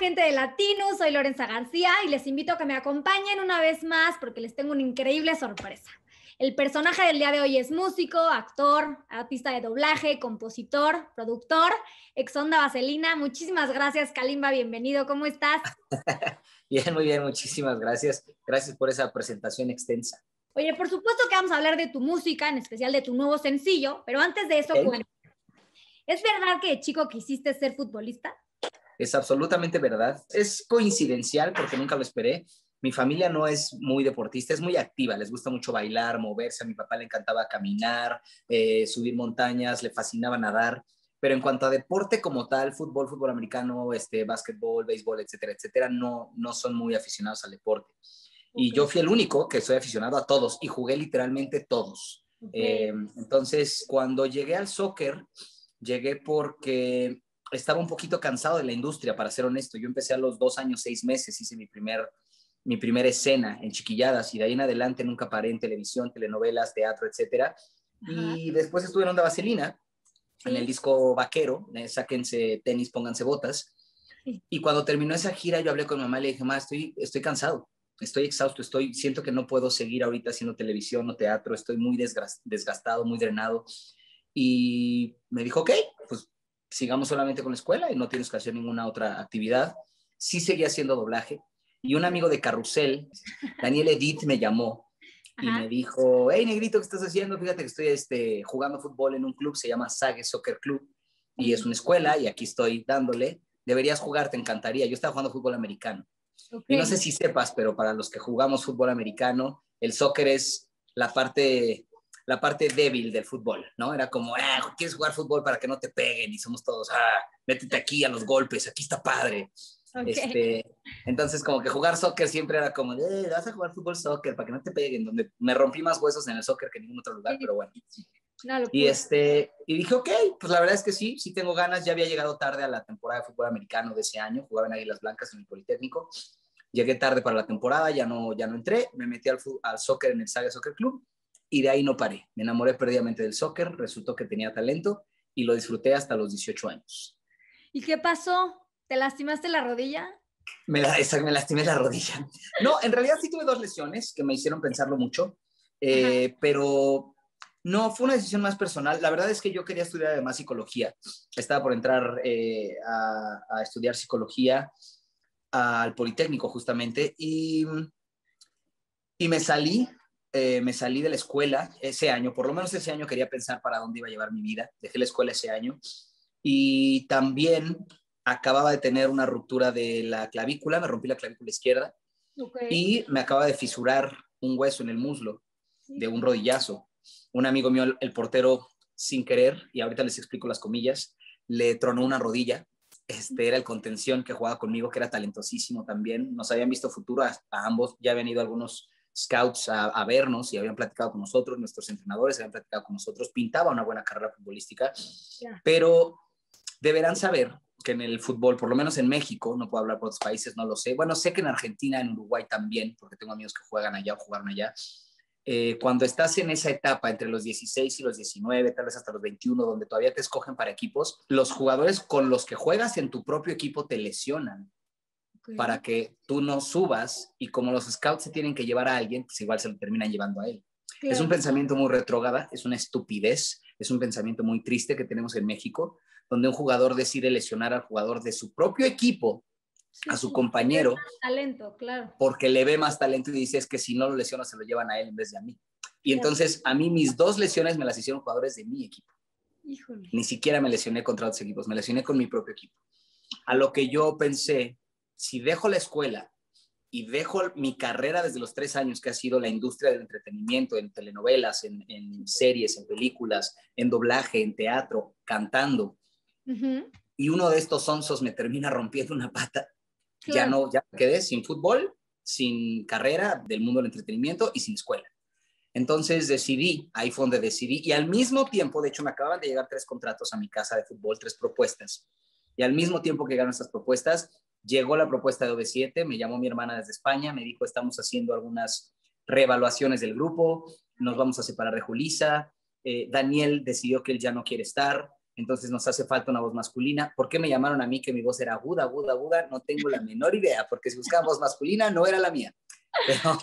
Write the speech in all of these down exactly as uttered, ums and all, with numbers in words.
gente de Latino, soy Lorenza García y les invito a que me acompañen una vez más porque les tengo una increíble sorpresa. El personaje del día de hoy es músico, actor, artista de doblaje, compositor, productor, ex Onda Vaselina. Muchísimas gracias, Kalimba, bienvenido, ¿cómo estás? Bien, muy bien, muchísimas gracias. Gracias por esa presentación extensa. Oye, por supuesto que vamos a hablar de tu música, en especial de tu nuevo sencillo, pero antes de eso, cuéntame. ¿Es verdad que de chico quisiste ser futbolista? Es absolutamente verdad. Es coincidencial porque nunca lo esperé. Mi familia no es muy deportista, es muy activa. Les gusta mucho bailar, moverse. A mi papá le encantaba caminar, eh, subir montañas, le fascinaba nadar. Pero en cuanto a deporte como tal, fútbol, fútbol americano, este, básquetbol, béisbol, etcétera, etcétera, no, no son muy aficionados al deporte. Okay. Y yo fui el único que soy aficionado a todos y jugué literalmente todos. Okay. Eh, entonces, cuando llegué al soccer, llegué porque estaba un poquito cansado de la industria, para ser honesto. Yo empecé a los dos años, seis meses, hice mi primer, mi primera escena en Chiquilladas y de ahí en adelante nunca paré en televisión, telenovelas, teatro, etcétera. Y después estuve en Onda Vaselina, sí, en el disco Vaquero, eh, sáquense tenis, pónganse botas. Sí. Y cuando terminó esa gira, yo hablé con mi mamá y le dije, mamá, estoy, estoy cansado, estoy exhausto, estoy, siento que no puedo seguir ahorita haciendo televisión o teatro, estoy muy desgastado, muy drenado. Y me dijo, ok, pues sigamos solamente con la escuela y no tienes que hacer ninguna otra actividad. Sí seguía haciendo doblaje. Y un amigo de Carrusel, Daniel Edith, me llamó y Ajá. me dijo, hey, negrito, ¿qué estás haciendo? Fíjate que estoy este, jugando fútbol en un club, se llama Sague Soccer Club, y uh-huh. es una escuela, y aquí estoy dándole. Deberías jugar, te encantaría. Yo estaba jugando fútbol americano. Okay. Y no sé si sepas, pero para los que jugamos fútbol americano, el soccer es la parte... la parte débil del fútbol, ¿no? Era como, ah, ¿quieres jugar fútbol para que no te peguen? Y somos todos, ah, métete aquí a los golpes, aquí está padre. Okay. Este, entonces, como que jugar soccer siempre era como, eh, vas a jugar fútbol soccer para que no te peguen, donde me rompí más huesos en el soccer que en ningún otro lugar, sí. pero bueno. No, y, este, y dije, ok, pues la verdad es que sí, sí tengo ganas. Ya había llegado tarde a la temporada de fútbol americano de ese año, jugaba en Águilas Blancas en el Politécnico. Llegué tarde para la temporada, ya no, ya no entré, me metí al, al soccer en el Saga Soccer Club. Y de ahí no paré. Me enamoré perdidamente del soccer, resultó que tenía talento y lo disfruté hasta los dieciocho años. ¿Y qué pasó? ¿Te lastimaste la rodilla? Me, la, esa, me lastimé la rodilla. No, en realidad sí tuve dos lesiones que me hicieron pensarlo mucho, eh, pero no, fue una decisión más personal. La verdad es que yo quería estudiar además psicología. Estaba por entrar eh, a, a estudiar psicología al Politécnico justamente y, y me salí. Eh, me salí de la escuela ese año, por lo menos ese año quería pensar para dónde iba a llevar mi vida, dejé la escuela ese año y también acababa de tener una ruptura de la clavícula, me rompí la clavícula izquierda okay. y me acaba de fisurar un hueso en el muslo sí. de un rodillazo. Un amigo mío, el, el portero, sin querer, y ahorita les explico las comillas, le tronó una rodilla. Este era el contención que jugaba conmigo, que era talentosísimo también, nos habían visto futuro a, a ambos, ya habían ido algunos scouts a, a vernos y habían platicado con nosotros, nuestros entrenadores habían platicado con nosotros, pintaba una buena carrera futbolística, yeah. pero deberán saber que en el fútbol, por lo menos en México, no puedo hablar por otros países, no lo sé, bueno, sé que en Argentina, en Uruguay también, porque tengo amigos que juegan allá o jugaron allá, eh, cuando estás en esa etapa entre los dieciséis y los diecinueve, tal vez hasta los veintiuno, donde todavía te escogen para equipos, los jugadores con los que juegas en tu propio equipo te lesionan. Okay. Para que tú no subas y como los scouts se tienen que llevar a alguien, pues igual se lo terminan llevando a él. Claro. Es un pensamiento muy retrógrada, es una estupidez, es un pensamiento muy triste que tenemos en México, donde un jugador decide lesionar al jugador de su propio equipo, sí, a su sí, compañero, talento, claro. porque le ve más talento y dice es que si no lo lesiona se lo llevan a él en vez de a mí. Y entonces a mí mis dos lesiones me las hicieron jugadores de mi equipo. Híjole. Ni siquiera me lesioné contra otros equipos, me lesioné con mi propio equipo. A lo que yo pensé, si dejo la escuela y dejo mi carrera desde los tres años, que ha sido la industria del entretenimiento, en telenovelas, en, en series, en películas, en doblaje, en teatro, cantando, uh-huh. y uno de estos onzos me termina rompiendo una pata, claro. ya no, ya me quedé sin fútbol, sin carrera del mundo del entretenimiento y sin escuela. Entonces decidí, ahí fue donde decidí, y al mismo tiempo, de hecho me acababan de llegar tres contratos a mi casa de fútbol, tres propuestas, y al mismo tiempo que llegaron estas propuestas, llegó la propuesta de O V siete, me llamó mi hermana desde España, me dijo, estamos haciendo algunas reevaluaciones del grupo, nos vamos a separar de Julissa, eh, Daniel decidió que él ya no quiere estar, entonces nos hace falta una voz masculina. ¿Por qué me llamaron a mí que mi voz era aguda, aguda, aguda? No tengo la menor idea, porque si buscaban voz masculina no era la mía. Pero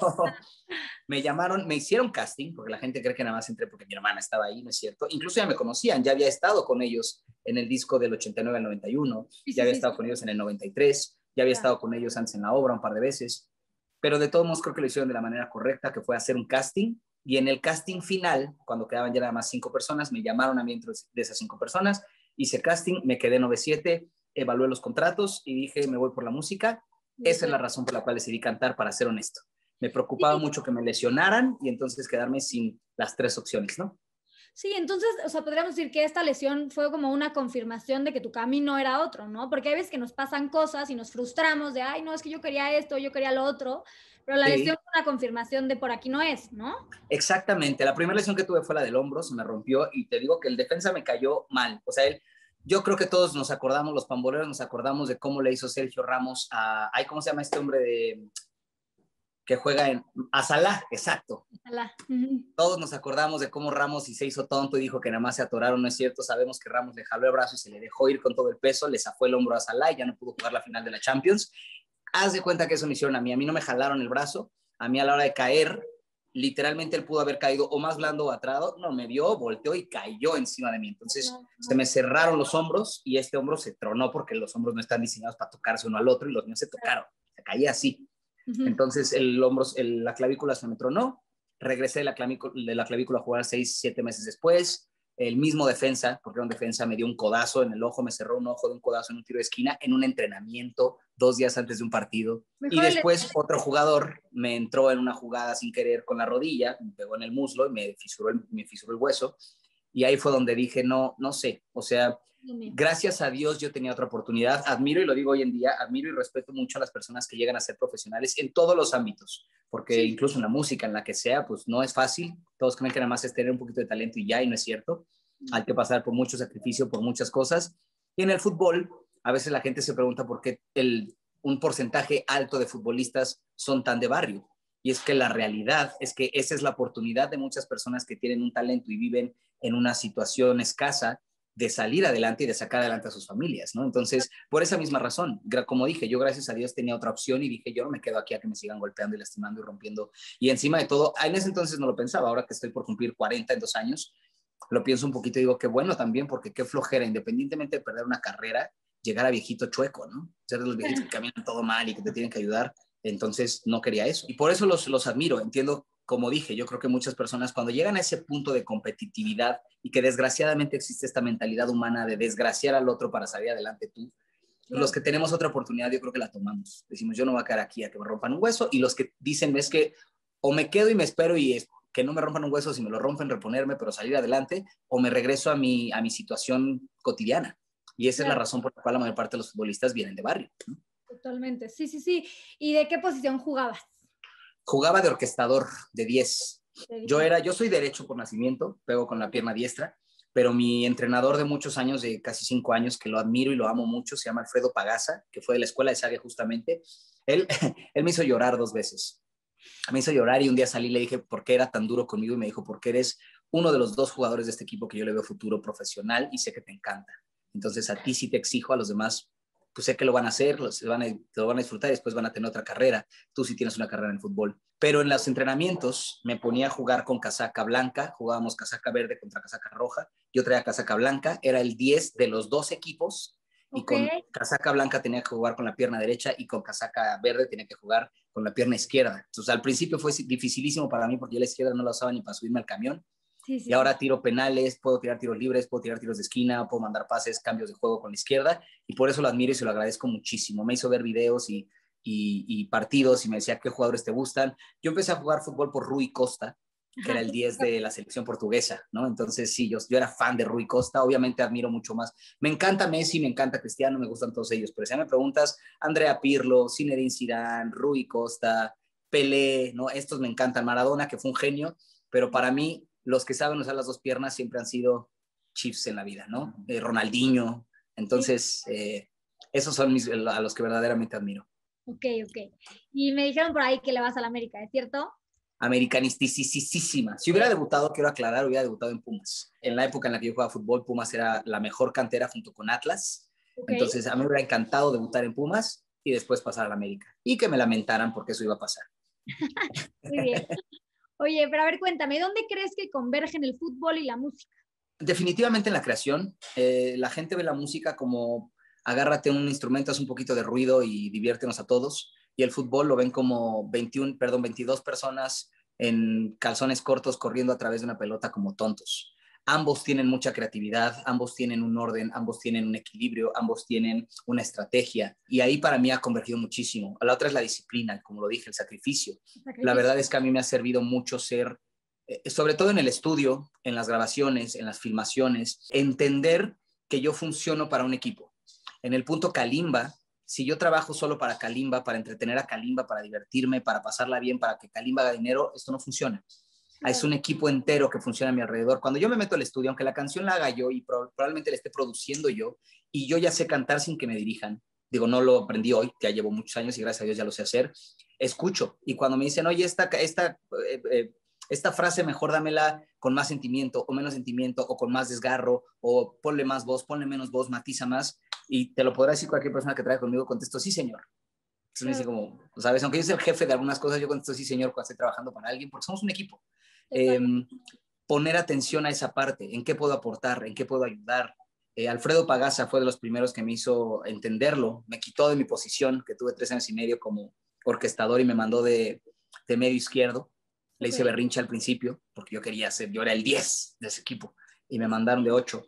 me llamaron, me hicieron casting, porque la gente cree que nada más entré porque mi hermana estaba ahí, ¿no es cierto? Incluso ya me conocían, ya había estado con ellos en el disco del ochenta y nueve al noventa y uno, Sí, ya sí, había sí, estado sí. con ellos en el noventa y tres, ya había Ya. estado con ellos antes en la obra un par de veces, pero de todos modos creo que lo hicieron de la manera correcta, que fue hacer un casting, y en el casting final, cuando quedaban ya nada más cinco personas, me llamaron a mí entre de esas cinco personas, hice casting, me quedé nueve siete, evalué los contratos y dije, me voy por la música. Esa es la razón por la cual decidí cantar, para ser honesto. Me preocupaba Sí, mucho que me lesionaran y entonces quedarme sin las tres opciones, ¿no? sí, entonces, o sea, podríamos decir que esta lesión fue como una confirmación de que tu camino era otro, ¿no? Porque hay veces que nos pasan cosas y nos frustramos de, ay, no, es que yo quería esto, yo quería lo otro, pero la Sí, lesión fue una confirmación de por aquí no es, ¿no? exactamente. La primera lesión que tuve fue la del hombro, se me rompió y te digo que el defensa me cayó mal. O sea, él, yo creo que todos nos acordamos, los pamboleros nos acordamos de cómo le hizo Sergio Ramos a, ay, ¿cómo se llama este hombre de, que juega en, a Salah? Exacto. Ojalá. Ujú. Todos nos acordamos de cómo Ramos y se hizo tonto y dijo que nada más se atoraron, no es cierto. Sabemos que Ramos le jaló el brazo y se le dejó ir con todo el peso, le zafó el hombro a Salah y ya no pudo jugar la final de la Champions. Haz de cuenta que eso me hicieron a mí. A mí no me jalaron el brazo. A mí a la hora de caer, literalmente él pudo haber caído o más blando o atrado. No, me vio, volteó y cayó encima de mí. Entonces No, se no, me cerraron los hombros y este hombro se tronó porque los hombros no están diseñados para tocarse uno al otro y los míos se tocaron. Se caía así. ujú. Entonces el hombro, el, la clavícula se me tronó. Regresé de la, clavícula, de la clavícula a jugar seis, siete meses después. El mismo defensa, porque era un defensa, me dio un codazo en el ojo, me cerró un ojo de un codazo en un tiro de esquina en un entrenamiento dos días antes de un partido. Y Mejor el... después otro jugador me entró en una jugada sin querer con la rodilla, me pegó en el muslo y me fisuró el, me fisuró el hueso. Y ahí fue donde dije, no, no sé, o sea, gracias a Dios yo tenía otra oportunidad. Admiro, y lo digo hoy en día, admiro y respeto mucho a las personas que llegan a ser profesionales en todos los ámbitos, porque Sí, incluso en la música, en la que sea, pues no es fácil. Todos creen que nada más es tener un poquito de talento y ya, y no es cierto. Hay que pasar por mucho sacrificio, por muchas cosas. Y en el fútbol, a veces la gente se pregunta por qué el, un porcentaje alto de futbolistas son tan de barrio. Y es que la realidad es que esa es la oportunidad de muchas personas que tienen un talento y viven en una situación escasa de salir adelante y de sacar adelante a sus familias, ¿no? Entonces, por esa misma razón, como dije, yo gracias a Dios tenía otra opción y dije, yo no me quedo aquí a que me sigan golpeando y lastimando y rompiendo. Y encima de todo, en ese entonces no lo pensaba, ahora que estoy por cumplir cuarenta en dos años, lo pienso un poquito y digo, qué bueno también, porque qué flojera, independientemente de perder una carrera, llegar a viejito chueco, ¿no? Ser de los viejitos que caminan todo mal y que te tienen que ayudar. Entonces, no quería eso. Y por eso los, los admiro, entiendo, como dije, yo creo que muchas personas cuando llegan a ese punto de competitividad y que desgraciadamente existe esta mentalidad humana de desgraciar al otro para salir adelante tú, claro. los que tenemos otra oportunidad yo creo que la tomamos. Decimos, yo no voy a quedar aquí a que me rompan un hueso, y los que dicen es que o me quedo y me espero y es, que no me rompan un hueso, si me lo rompen reponerme, pero salir adelante, o me regreso a mi, a mi situación cotidiana. Y esa Claro. es la razón por la cual la mayor parte de los futbolistas vienen de barrio, ¿no? Totalmente, sí, sí, sí. ¿Y de qué posición jugabas? Jugaba de orquestador, de diez. De Yo, diez. era, yo soy derecho por nacimiento, pego con la pierna diestra, pero mi entrenador de muchos años, de casi cinco años, que lo admiro y lo amo mucho, se llama Alfredo Pagasa, que fue de la escuela de Sague justamente. Él, él me hizo llorar dos veces. Me hizo llorar y un día salí y le dije por qué era tan duro conmigo y me dijo, porque eres uno de los dos jugadores de este equipo que yo le veo futuro profesional y sé que te encanta. Entonces a ti sí te exijo, a los demás pues sé que lo van a hacer, lo van a, lo van a disfrutar y después van a tener otra carrera. Tú sí tienes una carrera en el fútbol. Pero en los entrenamientos me ponía a jugar con casaca blanca, jugábamos casaca verde contra casaca roja, yo traía casaca blanca, era el diez de los dos equipos y Ok. con casaca blanca tenía que jugar con la pierna derecha y con casaca verde tenía que jugar con la pierna izquierda. Entonces al principio fue dificilísimo para mí porque yo la izquierda no la usaba ni para subirme al camión. Sí, sí, Y ahora sí. tiro penales, puedo tirar tiros libres, puedo tirar tiros de esquina, puedo mandar pases, cambios de juego con la izquierda, y por eso lo admiro y se lo agradezco muchísimo. Me hizo ver videos y, y, y partidos y me decía qué jugadores te gustan. Yo empecé a jugar fútbol por Rui Costa, que era el diez de la selección portuguesa, ¿no? Entonces sí, yo, yo era fan de Rui Costa, obviamente admiro mucho más. Me encanta Messi, me encanta Cristiano, me gustan todos ellos, pero si me preguntas, Andrea Pirlo, Zinedine Zidane, Rui Costa, Pelé, ¿no? Estos me encantan. Maradona, que fue un genio, pero para mí los que saben usar las dos piernas siempre han sido Chiefs en la vida, ¿no? Eh, Ronaldinho. Sí. Entonces, eh, esos son mis, a los que verdaderamente admiro. Ok, ok. Y me dijeron por ahí que le vas a la América, ¿es cierto? Americanisticísima. Si hubiera debutado, quiero aclarar, hubiera debutado en Pumas. En la época en la que yo jugaba fútbol, Pumas era la mejor cantera junto con Atlas. Ok. Entonces, a mí me hubiera encantado debutar en Pumas y después pasar a la América. Y que me lamentaran porque eso iba a pasar. Muy bien. Oye, pero a ver, cuéntame, ¿dónde crees que convergen el fútbol y la música? Definitivamente en la creación. Eh, la gente ve la música como agárrate un instrumento, haz un poquito de ruido y diviértenos a todos. Y el fútbol lo ven como veintiuna, perdón, veintidós personas en calzones cortos corriendo a través de una pelota como tontos. Ambos tienen mucha creatividad, ambos tienen un orden, ambos tienen un equilibrio, ambos tienen una estrategia. Y ahí para mí ha convergido muchísimo. La otra es la disciplina, como lo dije, el sacrificio. Sacrificio. La verdad es que a mí me ha servido mucho ser, eh, sobre todo en el estudio, en las grabaciones, en las filmaciones, entender que yo funciono para un equipo. En el punto Kalimba, si yo trabajo solo para Kalimba, para entretener a Kalimba, para divertirme, para pasarla bien, para que Kalimba haga dinero, esto no funciona. Claro. Es un equipo entero que funciona a mi alrededor. Cuando yo me meto al estudio, aunque la canción la haga yo y pro- probablemente la esté produciendo yo, y yo ya sé cantar sin que me dirijan, digo, no lo aprendí hoy, ya llevo muchos años y gracias a Dios ya lo sé hacer, escucho. Y cuando me dicen, oye, esta, esta, eh, eh, esta frase mejor dámela con más sentimiento o menos sentimiento o con más desgarro o ponle más voz, ponle menos voz, matiza más, y te lo podrá decir cualquier persona que trabaje conmigo, contesto, sí, señor. Entonces me dice como, ¿sabes? Aunque yo soy el jefe de algunas cosas, yo contesto, sí, señor, cuando estoy trabajando para alguien, porque somos un equipo. Eh, poner atención a esa parte, en qué puedo aportar, en qué puedo ayudar. Eh, Alfredo Pagasa fue de los primeros que me hizo entenderlo, me quitó de mi posición, que tuve tres años y medio como orquestador y me mandó de, de medio izquierdo. Le hice Ok. berrinche al principio, porque yo quería ser, yo era el diez de ese equipo, y me mandaron de ocho.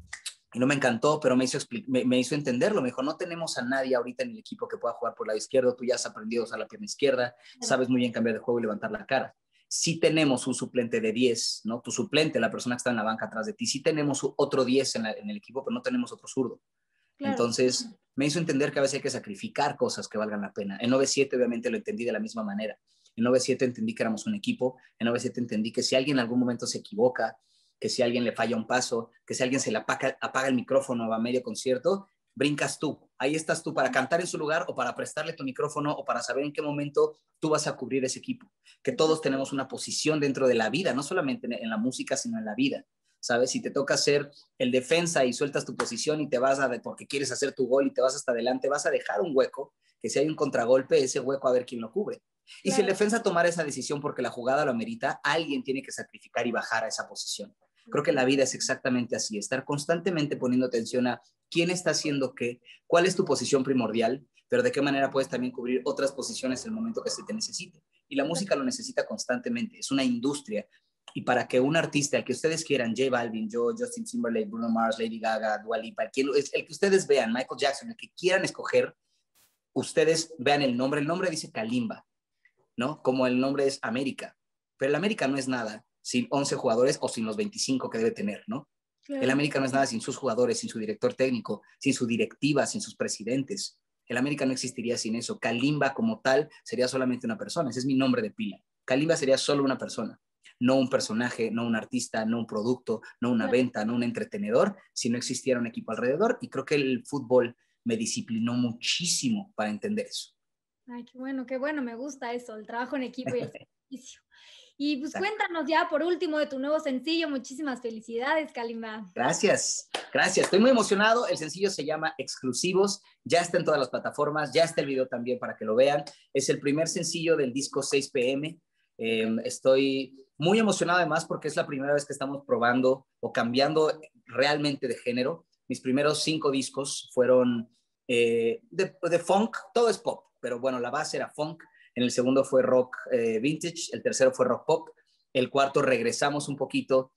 Y no me encantó, pero me hizo, me, me hizo entenderlo. Me dijo, no tenemos a nadie ahorita en el equipo que pueda jugar por el lado izquierdo. Tú ya has aprendido a usar la pierna izquierda, sabes muy bien cambiar de juego y levantar la cara. Sí tenemos un suplente de diez, ¿no? Tu suplente, la persona que está en la banca atrás de ti. Sí tenemos otro diez en, la, en el equipo, pero no tenemos otro zurdo. Claro. Entonces, me hizo entender que a veces hay que sacrificar cosas que valgan la pena. En nueve siete, obviamente, lo entendí de la misma manera. En nueve siete entendí que éramos un equipo. En nueve siete entendí que si alguien en algún momento se equivoca, que si a alguien le falla un paso, que si a alguien se le apaga, apaga el micrófono a medio concierto, brincas tú. Ahí estás tú para cantar en su lugar o para prestarle tu micrófono o para saber en qué momento tú vas a cubrir ese equipo. Que todos tenemos una posición dentro de la vida, no solamente en la música, sino en la vida. ¿Sabes? Si te toca ser el defensa y sueltas tu posición y te vas a, porque quieres hacer tu gol y te vas hasta adelante, vas a dejar un hueco, que si hay un contragolpe, ese hueco a ver quién lo cubre. Y claro. Si el defensa tomara esa decisión porque la jugada lo amerita, alguien tiene que sacrificar y bajar a esa posición. Creo que la vida es exactamente así, estar constantemente poniendo atención a quién está haciendo qué, cuál es tu posición primordial, pero de qué manera puedes también cubrir otras posiciones en el momento que se te necesite. Y la música lo necesita constantemente, es una industria. Y para que un artista, el que ustedes quieran, J Balvin, yo, Justin Timberlake, Bruno Mars, Lady Gaga, Dua Lipa, el que, el que ustedes vean, Michael Jackson, el que quieran escoger, ustedes vean el nombre. El nombre dice Kalimba, ¿no? Como el nombre es América. Pero el América no es nada sin once jugadores o sin los veinticinco que debe tener, ¿no? Claro. El América no es nada sin sus jugadores, sin su director técnico, sin su directiva, sin sus presidentes. El América no existiría sin eso. Kalimba como tal sería solamente una persona. Ese es mi nombre de pila. Kalimba sería solo una persona. No un personaje, no un artista, no un producto, no una claro. venta, no un entretenedor, si no existiera un equipo alrededor. Y creo que el fútbol me disciplinó muchísimo para entender eso. Ay, qué bueno, qué bueno, me gusta eso, el trabajo en equipo y el servicio. Y pues Exacto. Cuéntanos ya por último de tu nuevo sencillo. Muchísimas felicidades, Kalimba. Gracias, gracias. Estoy muy emocionado. El sencillo se llama Exclusivos. Ya está en todas las plataformas. Ya está el video también para que lo vean. Es el primer sencillo del disco seis P M. Eh, estoy muy emocionado además porque es la primera vez que estamos probando o cambiando realmente de género. Mis primeros cinco discos fueron eh, de, de funk. Todo es pop, pero bueno, la base era funk. En el segundo fue rock eh, vintage, el tercero fue rock pop, el cuarto regresamos un poquito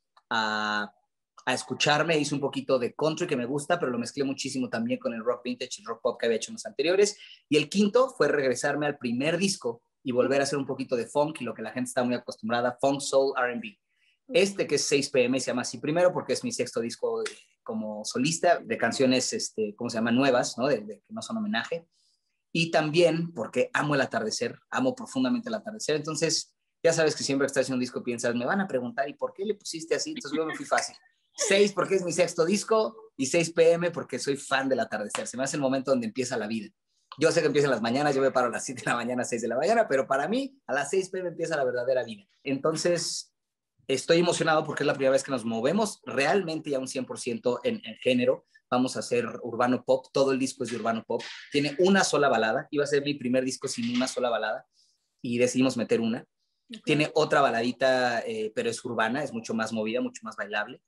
a, a escucharme, hice un poquito de country que me gusta, pero lo mezclé muchísimo también con el rock vintage y el rock pop que había hecho en los anteriores, y el quinto fue regresarme al primer disco y volver a hacer un poquito de funk y lo que la gente está muy acostumbrada, funk, soul, R and B. Este que es seis P M se llama así primero porque es mi sexto disco como solista de canciones, este, ¿cómo se llama? Nuevas, ¿no? De, de, que no son homenaje. Y también porque amo el atardecer, amo profundamente el atardecer. Entonces, ya sabes que siempre que estás haciendo un disco piensas, me van a preguntar, ¿y por qué le pusiste así? Entonces yo me fui fácil. Seis porque es mi sexto disco y seis P M porque soy fan del atardecer. Se me hace el momento donde empieza la vida. Yo sé que empieza en las mañanas, yo me paro a las siete de la mañana, seis de la mañana, pero para mí a las seis p m empieza la verdadera vida. Entonces, estoy emocionado porque es la primera vez que nos movemos realmente ya un cien por ciento en, en género. Vamos a hacer urbano pop, todo el disco es de urbano pop. Tiene una sola balada, iba a ser mi primer disco sin una sola balada y decidimos meter una. Okay. Tiene otra baladita, eh, pero es urbana, es mucho más movida, mucho más bailable.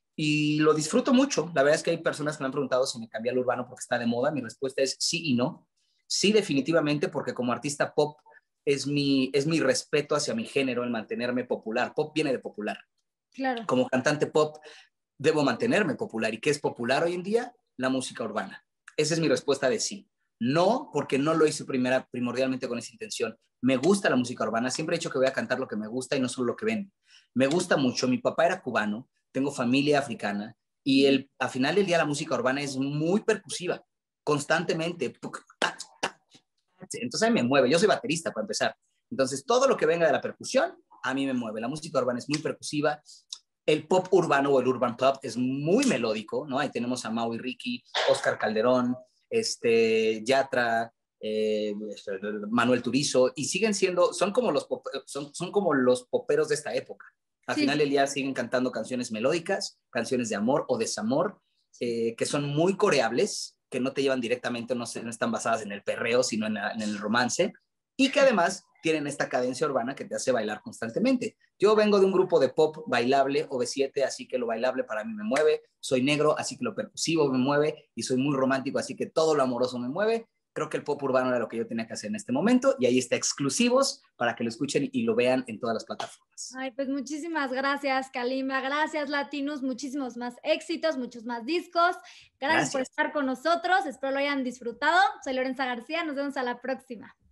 Y lo disfruto mucho. La verdad es que hay personas que me han preguntado si me cambié al urbano porque está de moda. Mi respuesta es sí y no. Sí, definitivamente, porque como artista pop es mi, es mi respeto hacia mi género, el mantenerme popular. Pop viene de popular. Claro. Como cantante pop debo mantenerme popular. ¿Y qué es popular hoy en día? La música urbana. Esa es mi respuesta de sí. No, porque no lo hice primera, primordialmente con esa intención. Me gusta la música urbana. Siempre he dicho que voy a cantar lo que me gusta y no solo lo que ven. Me gusta mucho. Mi papá era cubano. Tengo familia africana. Y el, al final del día la música urbana es muy percusiva. Constantemente. Entonces a mí me mueve. Yo soy baterista para empezar. Entonces todo lo que venga de la percusión a mí me mueve. La música urbana es muy percusiva. El pop urbano o el urban pop es muy melódico, ¿no? Ahí tenemos a Mau y Ricky, Oscar Calderón, este, Yatra, eh, Manuel Turizo, y siguen siendo, son como los, pop, son, son como los poperos de esta época. Al sí. final del día siguen cantando canciones melódicas, canciones de amor o desamor, eh, que son muy coreables, que no te llevan directamente, no, se, no están basadas en el perreo, sino en, la, en el romance, y que además tienen esta cadencia urbana que te hace bailar constantemente. Yo vengo de un grupo de pop bailable, O V siete, así que lo bailable para mí me mueve. Soy negro, así que lo percusivo me mueve. Y soy muy romántico, así que todo lo amoroso me mueve. Creo que el pop urbano era lo que yo tenía que hacer en este momento. Y ahí está exclusivos para que lo escuchen y lo vean en todas las plataformas. Ay, pues muchísimas gracias, Kalima. Gracias, Latinos. Muchísimos más éxitos, muchos más discos. Gracias, gracias por estar con nosotros. Espero lo hayan disfrutado. Soy Lorenza García. Nos vemos a la próxima.